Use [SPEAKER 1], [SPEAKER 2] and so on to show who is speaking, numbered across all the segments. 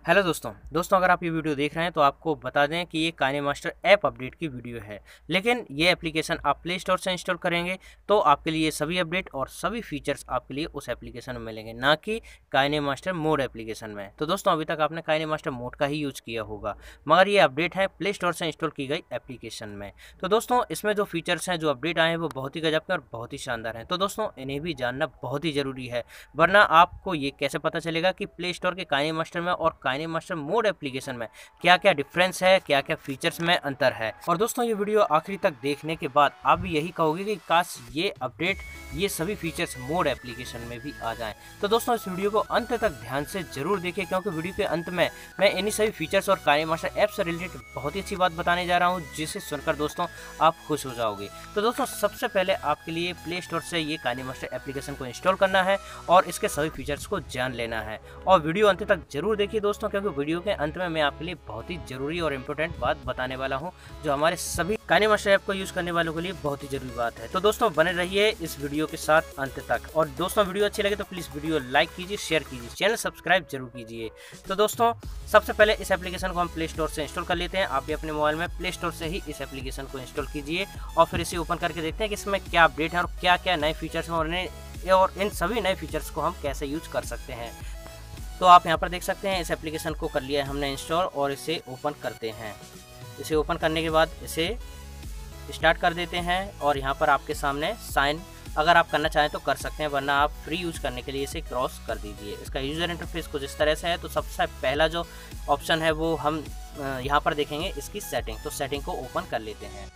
[SPEAKER 1] Hello दोस्तों अगर आप ये वीडियो देख रहे हैं तो आपको बता दें कि ये काइनेमास्टर ऐप अपडेट की वीडियो है। लेकिन ये एप्लीकेशन आप प्ले स्टोर से इंस्टॉल करेंगे तो आपके लिए सभी अपडेट और सभी फीचर्स आपके लिए उस एप्लीकेशन में मिलेंगे, ना कि काइनेमास्टर मोड एप्लीकेशन में। तो दोस्तों अभी तक आपने काइनेमास्टर मोड का ही यूज़ किया होगा, मगर ये अपडेट है प्ले स्टोर से इंस्टॉल की गई एप्लीकेशन में। तो दोस्तों इसमें जो फीचर्स हैं, जो अपडेट आए हैं, वो बहुत ही गजब के और बहुत ही शानदार हैं। तो दोस्तों इन्हें भी जानना बहुत ही ज़रूरी है, वरना आपको ये कैसे पता चलेगा कि प्ले स्टोर के काइनेमास्टर में और काइनेमास्टर मोड एप्लीकेशन में क्या क्या डिफरेंस है, क्या क्या फीचर्स में अंतर है। और दोस्तों ये वीडियो आखिरी तक देखने के बाद आप भी यही कहोगे कि काश ये अपडेट, ये सभी फीचर्स मोड एप्लीकेशन में भी आ जाएं। तो दोस्तों इस वीडियो को अंत तक ध्यान से जरूर देखिए, क्योंकि वीडियो के अंत में मैं इन्हीं सभी फीचर्स और काइनेमास्टर ऐप से रिलेटेड बहुत ही अच्छी बात बताने जा रहा हूँ, जिसे सुनकर दोस्तों आप खुश हो जाओगे। तो दोस्तों सबसे पहले आपके लिए प्ले स्टोर से ये काइनेमास्टर एप्लीकेशन को इंस्टॉल करना है और इसके सभी फीचर्स को जान लेना है। और वीडियो अंत तक जरूर देखिए दोस्तों, क्योंकि वीडियो के अंत में मैं आपके लिए बहुत ही जरूरी और इम्पोर्टेंट बात बताने वाला हूं, जो हमारे सभी काइनेमास्टर ऐप को यूज करने वालों के लिए बहुत ही जरूरी बात है। तो दोस्तों बने रहिए इस वीडियो के साथ अंत तक। और दोस्तों वीडियो अच्छी लगे तो प्लीज वीडियो लाइक कीजिए, शेयर कीजिए, चैनल सब्सक्राइब जरूर कीजिए। तो दोस्तों सबसे पहले इस एप्लीकेशन को हम प्ले स्टोर से इंस्टॉल कर लेते हैं। आप भी अपने मोबाइल में प्ले स्टोर से ही इस एप्लीकेशन को इंस्टॉल कीजिए और फिर इसे ओपन करके देखते हैं कि इसमें क्या अपडेट है और क्या क्या नए फीचर्स हैं और इन सभी नए फीचर्स को हम कैसे यूज कर सकते हैं। तो आप यहाँ पर देख सकते हैं इस एप्लीकेशन को कर लिया है हमने इंस्टॉल और इसे ओपन करते हैं। इसे ओपन करने के बाद इसे स्टार्ट कर देते हैं और यहाँ पर आपके सामने साइन अगर आप करना चाहें तो कर सकते हैं, वरना आप फ्री यूज करने के लिए इसे क्रॉस कर दीजिए। इसका यूज़र इंटरफेस कुछ इस तरह से है। तो सबसे पहला जो ऑप्शन है वो हम यहाँ पर देखेंगे इसकी सेटिंग। तो सेटिंग को ओपन कर लेते हैं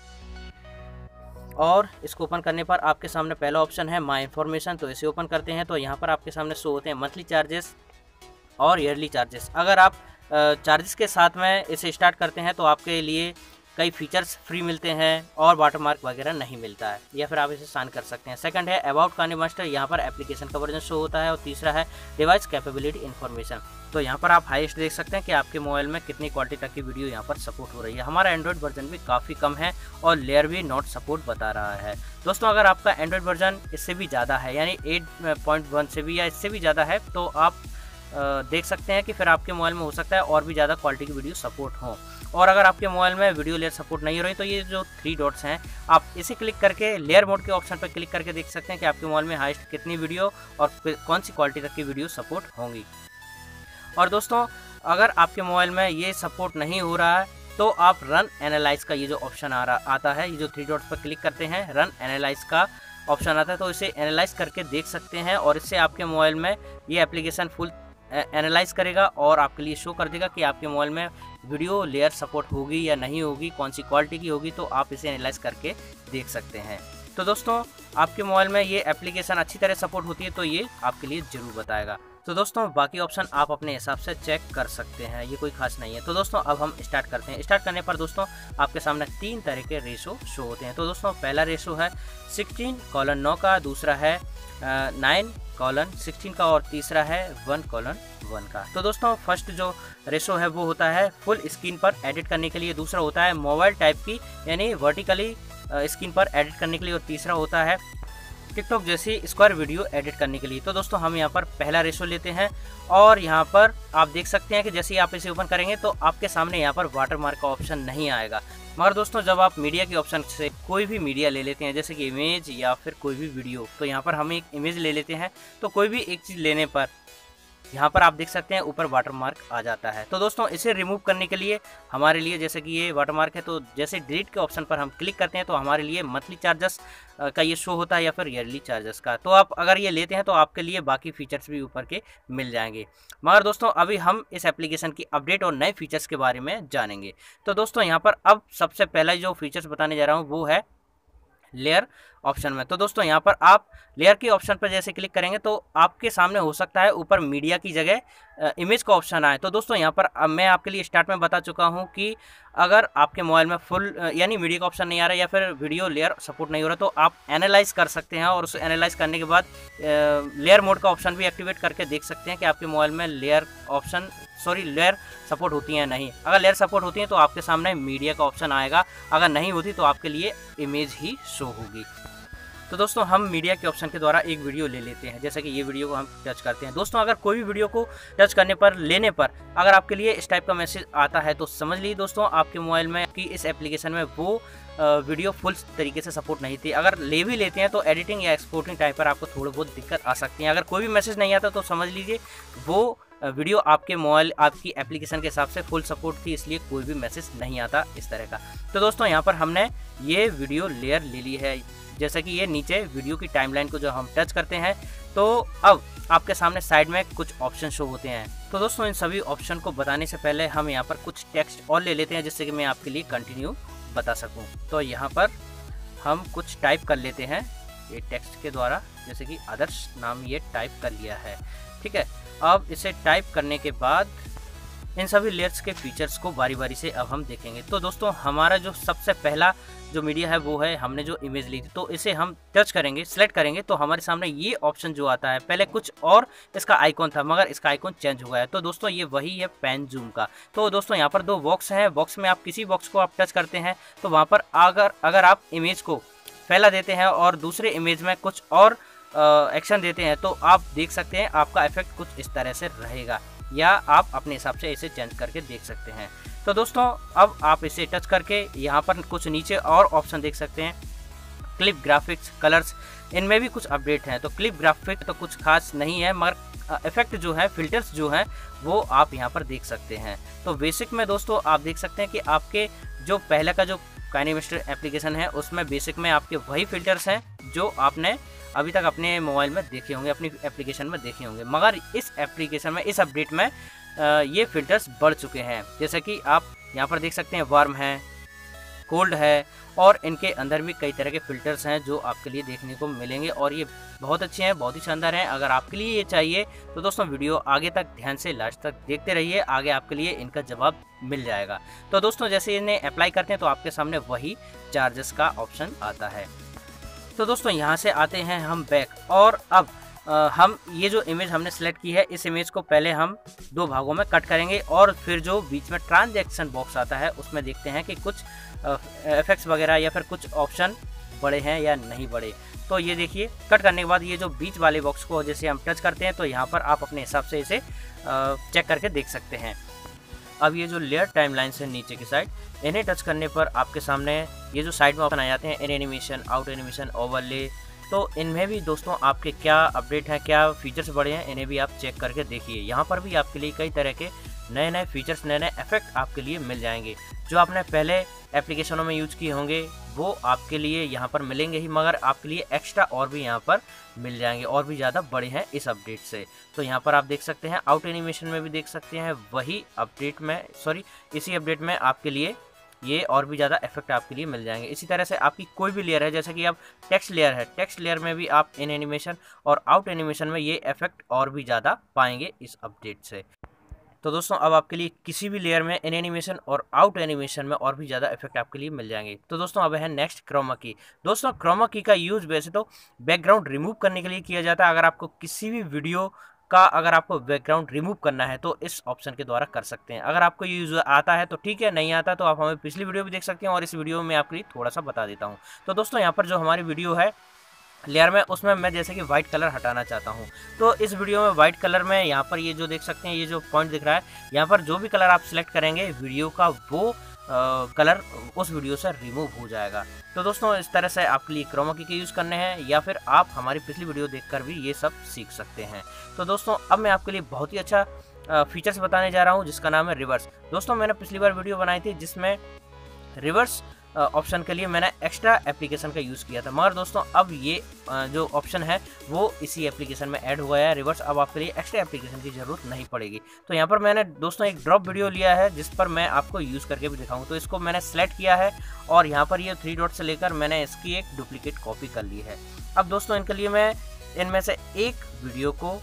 [SPEAKER 1] और इसको ओपन करने पर आपके सामने पहला ऑप्शन है माई इन्फॉर्मेशन। तो इसे ओपन करते हैं तो यहाँ पर आपके सामने शो होते हैं मंथली चार्जेस और ईयरली चार्जेस। अगर आप चार्जेस के साथ में इसे स्टार्ट करते हैं तो आपके लिए कई फीचर्स फ्री मिलते हैं और वाटरमार्क वगैरह नहीं मिलता है, या फिर आप इसे साइन कर सकते हैं। सेकंड है अबाउट काइनेमास्टर, यहाँ पर एप्लीकेशन का वर्जन शो होता है। और तीसरा है डिवाइस कैपेबिलिटी इन्फॉर्मेशन। तो यहाँ पर आप हाईएस्ट देख सकते हैं कि आपके मोबाइल में कितनी क्वालिटी तक की वीडियो यहाँ पर सपोर्ट हो रही है। हमारा एंड्रॉइड वर्जन भी काफ़ी कम है और लेयर भी नॉट सपोर्ट बता रहा है। दोस्तों अगर आपका एंड्रॉइड वर्जन इससे भी ज़्यादा है, यानी 8.1 से भी या इससे भी ज़्यादा है, तो आप देख सकते हैं कि फिर आपके मोबाइल में हो सकता है और भी ज़्यादा क्वालिटी की वीडियो सपोर्ट हो। और अगर आपके मोबाइल में वीडियो लेयर सपोर्ट नहीं हो रही तो ये जो 3 डॉट्स हैं, आप इसे क्लिक करके लेयर मोड के ऑप्शन पर क्लिक करके देख सकते हैं कि आपके मोबाइल में हाईएस्ट कितनी वीडियो और कौन सी क्वालिटी तक की वीडियो सपोर्ट होंगी। और दोस्तों अगर आपके मोबाइल में ये सपोर्ट नहीं हो रहा है तो आप रन एनालाइज का ये जो ऑप्शन आता है, ये जो 3 डॉट्स पर क्लिक करते हैं रन एनालाइज का ऑप्शन आता है, तो इसे एनालाइज करके देख सकते हैं और इससे आपके मोबाइल में ये एप्लीकेशन फुल एनालाइज करेगा और आपके लिए शो कर देगा कि आपके मोबाइल में वीडियो लेयर सपोर्ट होगी या नहीं होगी, कौन सी क्वालिटी की होगी। तो आप इसे एनालाइज करके देख सकते हैं। तो दोस्तों आपके मोबाइल में ये एप्लीकेशन अच्छी तरह सपोर्ट होती है तो ये आपके लिए ज़रूर बताएगा। तो दोस्तों बाकी ऑप्शन आप अपने हिसाब से चेक कर सकते हैं, ये कोई खास नहीं है। तो दोस्तों अब हम स्टार्ट करते हैं। स्टार्ट करने पर दोस्तों आपके सामने 3 तरह के रेशो शो होते हैं। तो दोस्तों पहला रेशो है 16:9 का, दूसरा है 9:16 का और तीसरा है 1:1 का। तो दोस्तों फर्स्ट जो रेशो है वो होता है फुल स्क्रीन पर एडिट करने के लिए, दूसरा होता है मोबाइल टाइप की यानी वर्टिकली स्क्रीन पर एडिट करने के लिए, और तीसरा होता है टिकटॉक जैसी स्क्वायर वीडियो एडिट करने के लिए। तो दोस्तों हम यहाँ पर पहला रेशो लेते हैं और यहाँ पर आप देख सकते हैं कि जैसे ही आप इसे ओपन करेंगे तो आपके सामने यहाँ पर वाटरमार्क का ऑप्शन नहीं आएगा। मगर दोस्तों जब आप मीडिया के ऑप्शन से कोई भी मीडिया ले लेते हैं, जैसे कि इमेज या फिर कोई भी वीडियो, तो यहाँ पर हम एक इमेज ले लेते हैं तो कोई भी एक चीज़ लेने पर यहाँ पर आप देख सकते हैं ऊपर वाटरमार्क आ जाता है। तो दोस्तों इसे रिमूव करने के लिए हमारे लिए, जैसे कि ये वाटरमार्क है तो जैसे डिलीट के ऑप्शन पर हम क्लिक करते हैं तो हमारे लिए मंथली चार्जेस का ये शो होता है या फिर ईयरली चार्जेस का। तो आप अगर ये लेते हैं तो आपके लिए बाकी फीचर्स भी ऊपर के मिल जाएंगे। मगर दोस्तों अभी हम इस एप्लीकेशन की अपडेट और नए फीचर्स के बारे में जानेंगे। तो दोस्तों यहाँ पर अब सबसे पहला जो फीचर्स बताने जा रहा हूँ वो है लेयर ऑप्शन में। तो दोस्तों यहाँ पर आप लेयर के ऑप्शन पर जैसे क्लिक करेंगे तो आपके सामने हो सकता है ऊपर मीडिया की जगह इमेज का ऑप्शन आए। तो दोस्तों यहाँ पर अब मैं आपके लिए स्टार्ट में बता चुका हूँ कि अगर आपके मोबाइल में फुल यानी मीडिया का ऑप्शन नहीं आ रहा है या फिर वीडियो लेयर सपोर्ट नहीं हो रहा तो आप एनालाइज कर सकते हैं और उसे एनालाइज करने के बाद लेयर मोड का ऑप्शन भी एक्टिवेट करके देख सकते हैं कि आपके मोबाइल में लेयर सपोर्ट होती है नहीं। अगर लेयर सपोर्ट होती है तो आपके सामने मीडिया का ऑप्शन आएगा, अगर नहीं होती तो आपके लिए इमेज ही शो होगी। तो दोस्तों हम मीडिया के ऑप्शन के द्वारा एक वीडियो ले लेते हैं, जैसे कि ये वीडियो को हम टच करते हैं। दोस्तों अगर कोई भी वीडियो को टच करने पर लेने पर अगर आपके लिए इस टाइप का मैसेज आता है तो समझ लीजिए दोस्तों आपके मोबाइल में कि इस एप्लीकेशन में वो वीडियो फुल तरीके से सपोर्ट नहीं थी। अगर ले भी लेते हैं तो एडिटिंग या एक्सपोर्टिंग टाइम पर आपको थोड़ी बहुत दिक्कत आ सकती है। अगर कोई भी मैसेज नहीं आता तो समझ लीजिए वो वीडियो आपके मोबाइल आपकी एप्लीकेशन के हिसाब से फुल सपोर्ट थी, इसलिए कोई भी मैसेज नहीं आता इस तरह का। तो दोस्तों यहाँ पर हमने ये वीडियो लेयर ले ली है, जैसा कि ये नीचे वीडियो की टाइमलाइन को जो हम टच करते हैं तो अब आपके सामने साइड में कुछ ऑप्शन शो होते हैं। तो दोस्तों इन सभी ऑप्शन को बताने से पहले हम यहाँ पर कुछ टेक्स्ट और ले लेते हैं, जिससे कि मैं आपके लिए कंटिन्यू बता सकूं। तो यहाँ पर हम कुछ टाइप कर लेते हैं ये टेक्स्ट के द्वारा, जैसे कि आदर्श नाम ये टाइप कर लिया है, ठीक है। अब इसे टाइप करने के बाद इन सभी लेयर्स के फीचर्स को बारी बारी से अब हम देखेंगे। तो दोस्तों हमारा जो सबसे पहला जो मीडिया है वो है हमने जो इमेज ली थी, तो इसे हम टच करेंगे, सेलेक्ट करेंगे तो हमारे सामने ये ऑप्शन जो आता है, पहले कुछ और इसका आइकॉन था मगर इसका आइकॉन चेंज हो गया है। तो दोस्तों ये वही है पैन जूम का। तो दोस्तों यहाँ पर दो बॉक्स हैं, बॉक्स में आप किसी बॉक्स को आप टच करते हैं तो वहाँ पर अगर आप इमेज को फैला देते हैं और दूसरे इमेज में कुछ और एक्शन देते हैं तो आप देख सकते हैं आपका इफेक्ट कुछ इस तरह से रहेगा, या आप अपने हिसाब से इसे चेंज करके देख सकते हैं। तो दोस्तों अब आप इसे टच करके यहाँ पर कुछ नीचे और ऑप्शन देख सकते हैं, क्लिप ग्राफिक्स, कलर्स, इनमें भी कुछ अपडेट हैं। तो क्लिप ग्राफिक तो कुछ खास नहीं है, मगर इफेक्ट जो है, फिल्टर्स जो हैं वो आप यहाँ पर देख सकते हैं। तो बेसिक में दोस्तों आप देख सकते हैं कि आपके जो पहले का जो काइनेमास्टर एप्लीकेशन है उसमें बेसिक में आपके वही फिल्टर्स हैं जो आपने अभी तक अपने मोबाइल में देखे होंगे, अपनी एप्लीकेशन में देखे होंगे। मगर इस एप्लीकेशन में, इस अपडेट में ये फिल्टर्स बढ़ चुके हैं, जैसे कि आप यहाँ पर देख सकते हैं वार्म है, कोल्ड है, और इनके अंदर भी कई तरह के फिल्टर्स हैं जो आपके लिए देखने को मिलेंगे और ये बहुत अच्छे हैं, बहुत ही शानदार हैं। अगर आपके लिए ये चाहिए तो दोस्तों वीडियो आगे तक ध्यान से लास्ट तक देखते रहिए, आगे आपके लिए इनका जवाब मिल जाएगा। तो दोस्तों जैसे इन्हें अप्लाई करते हैं तो आपके सामने वही चार्जेस का ऑप्शन आता है। तो दोस्तों यहाँ से आते हैं हम बैक, और अब हम ये जो इमेज हमने सेलेक्ट की है इस इमेज को पहले हम दो भागों में कट करेंगे और फिर जो बीच में ट्रांजैक्शन बॉक्स आता है उसमें देखते हैं कि कुछ इफेक्ट्स वगैरह या फिर कुछ ऑप्शन बड़े हैं या नहीं बड़े। तो ये देखिए कट करने के बाद ये जो बीच वाले बॉक्स को जैसे हम टच करते हैं तो यहाँ पर आप अपने हिसाब से इसे चेक करके देख सकते हैं। अब ये जो लेयर टाइमलाइन से नीचे की साइड, इन्हें टच करने पर आपके सामने ये जो साइड में ऑप्शन आ जाते हैं, in animation, out animation, overlay. तो इनमें भी दोस्तों आपके क्या अपडेट हैं, क्या फीचर्स बढ़े हैं, इन्हें भी आप चेक करके देखिए। यहाँ पर भी आपके लिए कई तरह के नए नए फीचर्स, नए नए इफेक्ट आपके लिए मिल जाएंगे जो आपने पहले एप्लीकेशनों में यूज किए होंगे वो आपके लिए यहाँ पर मिलेंगे ही, मगर आपके लिए एक्स्ट्रा और भी यहाँ पर मिल जाएंगे और भी ज़्यादा बड़े हैं इस अपडेट से। तो यहाँ पर आप देख सकते हैं, आउट एनिमेशन में भी देख सकते हैं वही अपडेट में, इसी अपडेट में आपके लिए ये और भी ज़्यादा इफेक्ट आपके लिए मिल जाएंगे। इसी तरह से आपकी कोई भी लेयर है, जैसे कि आप टेक्स्ट लेयर है, टेक्स्ट लेयर में भी आप इन एनिमेशन और आउट एनिमेशन में ये इफेक्ट और भी ज़्यादा पाएंगे इस अपडेट से। तो दोस्तों अब आपके लिए किसी भी लेयर में इन एनिमेशन और आउट एनिमेशन में और भी ज़्यादा इफेक्ट आपके लिए मिल जाएंगे। तो दोस्तों अब है नेक्स्ट क्रोमा की। दोस्तों क्रोमा की का यूज़ वैसे तो बैकग्राउंड रिमूव करने के लिए किया जाता है। अगर आपको किसी भी वीडियो का बैकग्राउंड रिमूव करना है तो इस ऑप्शन के द्वारा कर सकते हैं। अगर आपको ये यूज़ आता है तो ठीक है, नहीं आता तो आप हमें पिछली वीडियो भी देख सकते हैं और इस वीडियो में आपके लिए थोड़ा सा बता देता हूँ। तो दोस्तों यहाँ पर जो हमारी वीडियो है लेयर में, उसमें मैं जैसे कि वाइट कलर हटाना चाहता हूं, तो इस वीडियो में वाइट कलर में यहाँ पर ये जो देख सकते हैं, ये जो पॉइंट दिख रहा है, यहाँ पर जो भी कलर आप सिलेक्ट करेंगे वीडियो का वो कलर उस वीडियो से रिमूव हो जाएगा। तो दोस्तों इस तरह से आपके लिए क्रोमा की के यूज़ करने हैं, या फिर आप हमारी पिछली वीडियो देखकर भी ये सब सीख सकते हैं। तो दोस्तों अब मैं आपके लिए बहुत ही अच्छा फीचर्स बताने जा रहा हूँ जिसका नाम है रिवर्स। दोस्तों मैंने पिछली बार वीडियो बनाई थी जिसमें रिवर्स ऑप्शन के लिए मैंने एक्स्ट्रा एप्लीकेशन का यूज़ किया था, मगर दोस्तों अब ये जो ऑप्शन है वो इसी एप्लीकेशन में ऐड हुआ है रिवर्स। अब आपके लिए एक्स्ट्रा एप्लीकेशन की ज़रूरत नहीं पड़ेगी। तो यहाँ पर मैंने दोस्तों एक ड्रॉप वीडियो लिया है जिस पर मैं आपको यूज़ करके भी दिखाऊँ। तो इसको मैंने सेलेक्ट किया है और यहाँ पर ये 3 डॉट से लेकर मैंने इसकी एक डुप्लीकेट कॉपी कर ली है। अब दोस्तों इनके लिए मैं इनमें से एक वीडियो को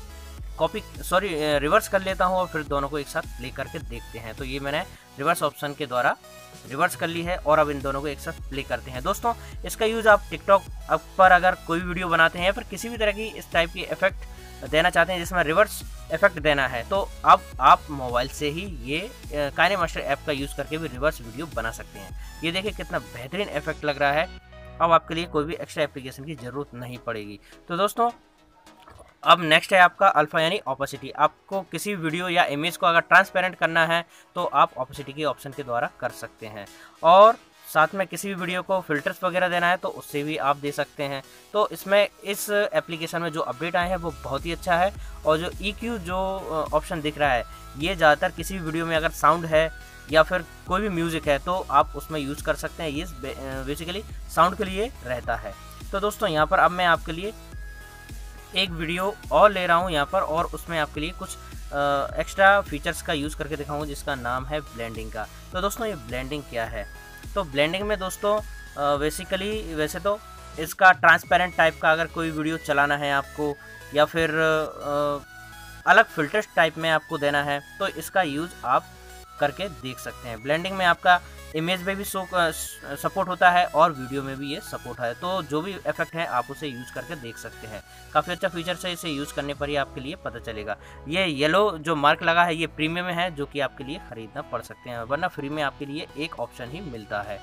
[SPEAKER 1] रिवर्स कर लेता हूँ और फिर दोनों को एक साथ प्ले करके देखते हैं। तो ये मैंने रिवर्स ऑप्शन के द्वारा रिवर्स कर ली है और अब इन दोनों को एक साथ प्ले करते हैं। दोस्तों इसका यूज़ आप टिकटॉक पर अगर कोई वीडियो बनाते हैं या फिर किसी भी तरह की इस टाइप की इफेक्ट देना चाहते हैं जिसमें रिवर्स इफेक्ट देना है, तो अब आप मोबाइल से ही ये काइनेमास्टर ऐप का यूज़ करके भी रिवर्स वीडियो बना सकते हैं। ये देखिए कितना बेहतरीन इफेक्ट लग रहा है अब आपके लिए कोई भी एक्स्ट्रा एप्लीकेशन की ज़रूरत नहीं पड़ेगी। तो दोस्तों अब नेक्स्ट है आपका अल्फा यानी ऑपेसिटी। आपको किसी वीडियो या इमेज को अगर ट्रांसपेरेंट करना है तो आप ऑपेसिटी के ऑप्शन के द्वारा कर सकते हैं, और साथ में किसी भी वीडियो को फिल्टर्स वगैरह देना है तो उससे भी आप दे सकते हैं। तो इसमें इस एप्लीकेशन में जो अपडेट आए हैं वो बहुत ही अच्छा है। और जो EQ जो ऑप्शन दिख रहा है, ये ज़्यादातर किसी भी वीडियो में अगर साउंड है या फिर कोई भी म्यूज़िक है तो आप उसमें यूज़ कर सकते हैं। ये बेसिकली साउंड के लिए रहता है। तो दोस्तों यहाँ पर अब मैं आपके लिए एक वीडियो और ले रहा हूँ यहाँ पर, और उसमें आपके लिए कुछ एक्स्ट्रा फीचर्स का यूज़ करके दिखाऊंगा जिसका नाम है ब्लेंडिंग का। तो दोस्तों ये ब्लेंडिंग क्या है? तो ब्लेंडिंग में दोस्तों बेसिकली वैसे तो इसका ट्रांसपेरेंट टाइप का अगर कोई वीडियो चलाना है आपको, या फिर अलग फिल्टर्स टाइप में आपको देना है, तो इसका यूज़ आप करके देख सकते हैं। ब्लेंडिंग में आपका इमेज में भी सपोर्ट होता है और वीडियो में भी ये सपोर्ट है। तो जो भी इफेक्ट है आप उसे यूज़ करके देख सकते हैं। काफ़ी अच्छा फीचर है, इसे यूज़ करने पर ही आपके लिए पता चलेगा। ये येलो जो मार्क लगा है ये प्रीमियम में है, जो कि आपके लिए ख़रीदना पड़ सकते हैं, वरना फ्री में आपके लिए एक ऑप्शन ही मिलता है।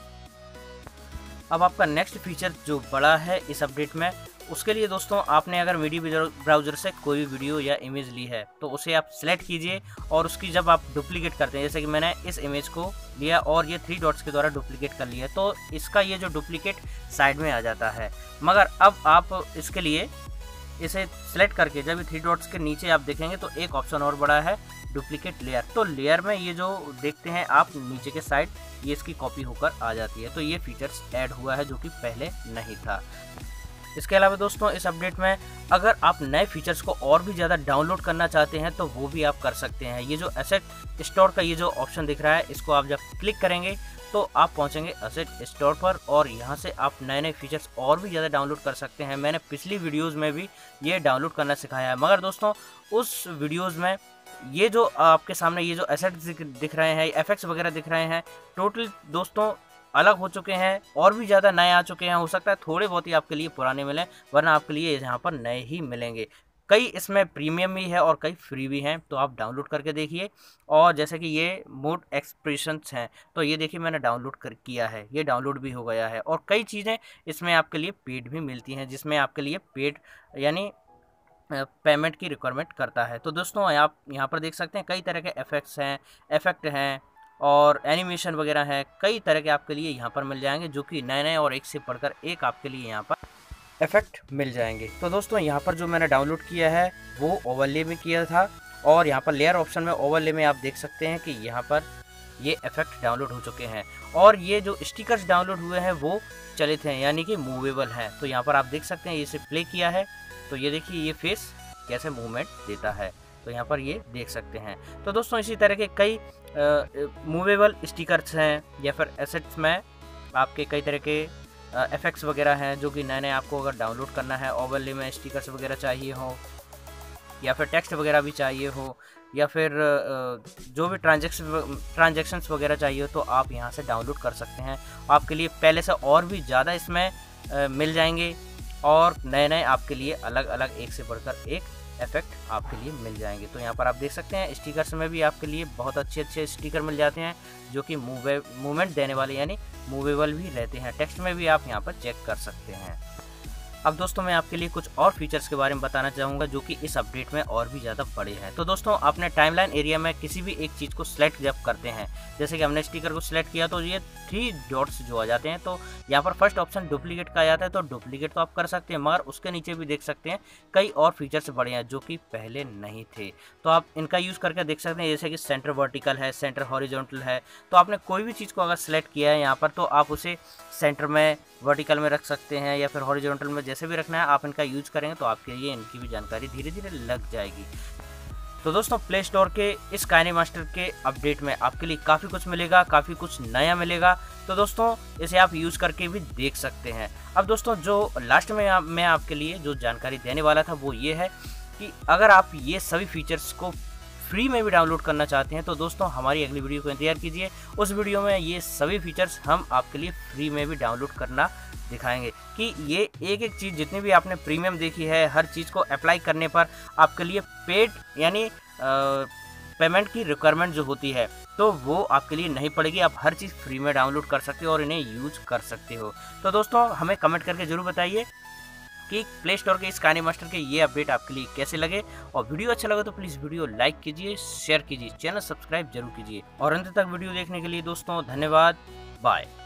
[SPEAKER 1] अब आपका नेक्स्ट फीचर जो बड़ा है इस अपडेट में, उसके लिए दोस्तों आपने अगर मीडिया ब्राउज़र से कोई भी वीडियो या इमेज ली है तो उसे आप सिलेक्ट कीजिए, और उसकी जब आप डुप्लीकेट करते हैं, जैसे कि मैंने इस इमेज को लिया और ये 3 डॉट्स के द्वारा डुप्लीकेट कर लिया, तो इसका ये जो डुप्लीकेट साइड में आ जाता है। मगर अब आप इसके लिए इसे सिलेक्ट करके जब ये 3 डॉट्स के नीचे आप देखेंगे तो एक ऑप्शन और बड़ा है, डुप्लीकेट लेयर। तो लेयर में ये जो देखते हैं आप नीचे के साइड, ये इसकी कॉपी होकर आ जाती है। तो ये फीचर्स ऐड हुआ है जो कि पहले नहीं था। इसके अलावा दोस्तों इस अपडेट में अगर आप नए फीचर्स को और भी ज़्यादा डाउनलोड करना चाहते हैं तो वो भी आप कर सकते हैं। ये जो एसेट स्टोर का ये जो ऑप्शन दिख रहा है, इसको आप जब क्लिक करेंगे तो आप पहुंचेंगे एसेट स्टोर पर, और यहाँ से आप नए नए फीचर्स और भी ज़्यादा डाउनलोड कर सकते हैं। मैंने पिछली वीडियोज़ में भी ये डाउनलोड करना सिखाया है, मगर दोस्तों उस वीडियोज़ में ये जो आपके सामने ये जो एसेट दिख रहे हैं, इफेक्ट्स वगैरह दिख रहे हैं, टोटल दोस्तों अलग हो चुके हैं और भी ज़्यादा नए आ चुके हैं। हो सकता है थोड़े बहुत ही आपके लिए पुराने मिलें, वरना आपके लिए यहाँ पर नए ही मिलेंगे। कई इसमें प्रीमियम भी है और कई फ्री भी हैं, तो आप डाउनलोड करके देखिए। और जैसे कि ये मोड एक्सप्रेशंस हैं, तो ये देखिए मैंने डाउनलोड किया है, ये डाउनलोड भी हो गया है। और कई चीज़ें इसमें आपके लिए पेड भी मिलती हैं, जिसमें आपके लिए पेड यानी पेमेंट की रिक्वायरमेंट करता है। तो दोस्तों आप यहाँ पर देख सकते हैं कई तरह के इफेक्ट हैं और एनिमेशन वगैरह है, कई तरह के आपके लिए यहाँ पर मिल जाएंगे, जो कि नए नए और एक से बढ़कर एक आपके लिए यहाँ पर इफेक्ट मिल जाएंगे। तो दोस्तों यहाँ पर जो मैंने डाउनलोड किया है वो ओवरले में किया था, और यहाँ पर लेयर ऑप्शन में ओवरले में आप देख सकते हैं कि यहाँ पर ये इफेक्ट डाउनलोड हो चुके हैं, और ये जो स्टिकर्स डाउनलोड हुए हैं वो चलित हैं यानी कि मूवेबल हैं। तो यहाँ पर आप देख सकते हैं, इसे प्ले किया है तो ये देखिए ये फेस कैसे मूवमेंट देता है, तो यहाँ पर ये देख सकते हैं। तो दोस्तों इसी तरह के कई मूवेबल स्टिकर्स हैं, या फिर एसेट्स में आपके कई तरह के इफेक्ट्स वगैरह हैं, जो कि नए नए आपको अगर डाउनलोड करना है, ओवरले में स्टिकर्स वगैरह चाहिए हो, या फिर टेक्स्ट वगैरह भी चाहिए हो, या फिर जो भी ट्रांजैक्शंस वगैरह चाहिए हो, तो आप यहाँ से डाउनलोड कर सकते हैं। आपके लिए पहले से और भी ज़्यादा इसमें मिल जाएंगे, और नए नए आपके लिए अलग अलग एक से बढ़कर एक इफेक्ट आपके लिए मिल जाएंगे। तो यहाँ पर आप देख सकते हैं स्टिकर्स में भी आपके लिए बहुत अच्छे स्टिकर मिल जाते हैं, जो कि मूवमेंट देने वाले यानी मूवेबल भी रहते हैं। टेक्स्ट में भी आप यहाँ पर चेक कर सकते हैं। अब दोस्तों मैं आपके लिए कुछ और फीचर्स के बारे में बताना चाहूँगा, जो कि इस अपडेट में और भी ज़्यादा बड़े हैं। तो दोस्तों आपने टाइमलाइन एरिया में किसी भी एक चीज़ को सिलेक्ट जब करते हैं, जैसे कि हमने स्टिकर को सिलेक्ट किया तो ये 3 डॉट्स जो आ जाते हैं, तो यहाँ पर फर्स्ट ऑप्शन डुप्लीकेट का आ जाता है। तो डुप्लीकेट तो आप कर सकते हैं, मगर उसके नीचे भी देख सकते हैं कई और फीचर्स बड़े हैं जो कि पहले नहीं थे, तो आप इनका यूज़ करके देख सकते हैं। जैसे कि सेंटर वर्टिकल है, सेंटर हॉरिजॉन्टल है, तो आपने कोई भी चीज़ को अगर सिलेक्ट किया है यहाँ पर, तो आप उसे सेंटर में, वर्टिकल में रख सकते हैं, या फिर हॉरिजॉन्टल में, जैसे भी रखना है आप इनका यूज करेंगे तो आपके लिए इनकी भी जानकारी धीरे धीरे लग जाएगी। तो दोस्तों प्ले स्टोर के इस काइनेमास्टर के अपडेट में आपके लिए काफ़ी कुछ मिलेगा, काफ़ी कुछ नया मिलेगा। तो दोस्तों इसे आप यूज़ करके भी देख सकते हैं। अब दोस्तों जो लास्ट में मैं आपके लिए जो जानकारी देने वाला था वो ये है कि अगर आप ये सभी फीचर्स को फ्री में भी डाउनलोड करना चाहते हैं, तो दोस्तों हमारी अगली वीडियो को इंतजार कीजिए। उस वीडियो में ये सभी फीचर्स हम आपके लिए फ्री में भी डाउनलोड करना दिखाएंगे, कि ये एक एक चीज़ जितनी भी आपने प्रीमियम देखी है, हर चीज़ को अप्लाई करने पर आपके लिए पेड यानी पेमेंट की रिक्वायरमेंट जो होती है तो वो आपके लिए नहीं पड़ेगी। आप हर चीज़ फ्री में डाउनलोड कर सकते हो और इन्हें यूज कर सकते हो। तो दोस्तों हमें कमेंट करके जरूर बताइए कि प्ले स्टोर के इस काइनेमास्टर के ये अपडेट आपके लिए कैसे लगे। और वीडियो अच्छा लगे तो प्लीज़ वीडियो लाइक कीजिए, शेयर कीजिए, चैनल सब्सक्राइब जरूर कीजिए। और अंत तक वीडियो देखने के लिए दोस्तों धन्यवाद। बाय।